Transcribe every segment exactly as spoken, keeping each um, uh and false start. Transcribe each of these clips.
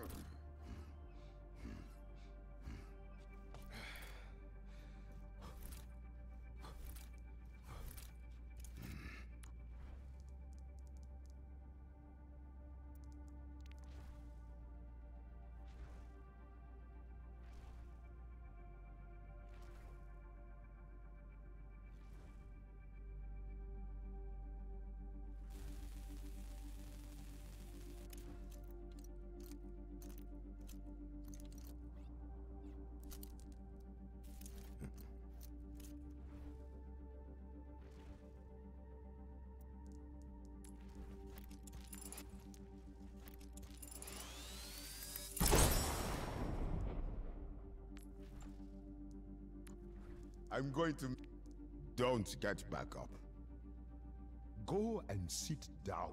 I'm going to... Don't get back up. Go and sit down.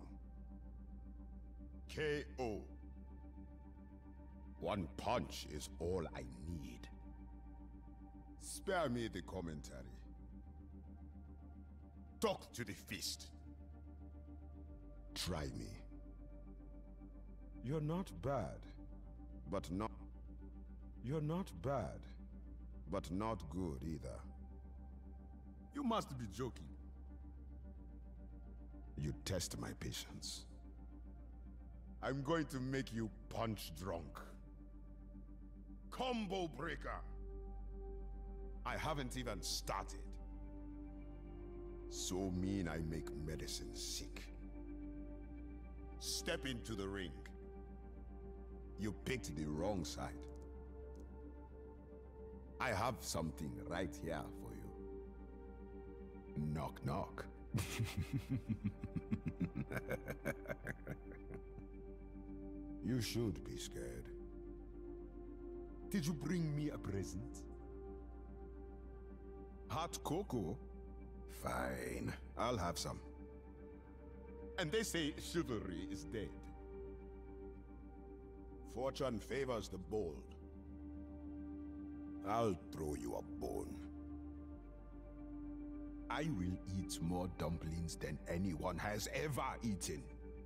K O. One punch is all I need. Spare me the commentary. Talk to the fist. Try me. You're not bad, but not... You're not bad, but not good either. You must be joking. You test my patience. I'm going to make you punch drunk. Combo breaker. I haven't even started. So mean I make medicine sick. Step into the ring. You picked the wrong side. I have something right here for you. Knock, knock. You should be scared. Did you bring me a present? Hot cocoa? Fine, I'll have some. And they say chivalry is dead. Fortune favors the bold. I'll throw you a bone. I will eat more dumplings than anyone has ever eaten.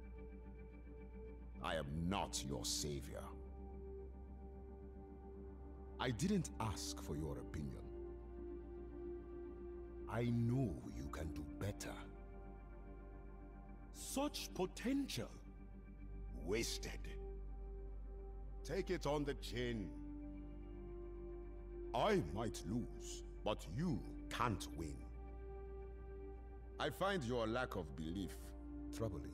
I am not your savior. I didn't ask for your opinion. I know you can do better. Such potential. Wasted. Take it on the chin. I might lose, but you can't win. I find your lack of belief troubling.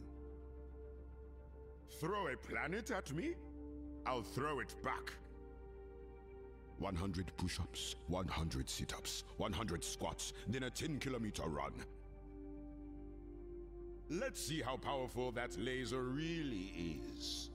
Throw a planet at me? I'll throw it back. one hundred push-ups, one hundred sit-ups, one hundred squats, then a ten kilometer run. Let's see how powerful that laser really is.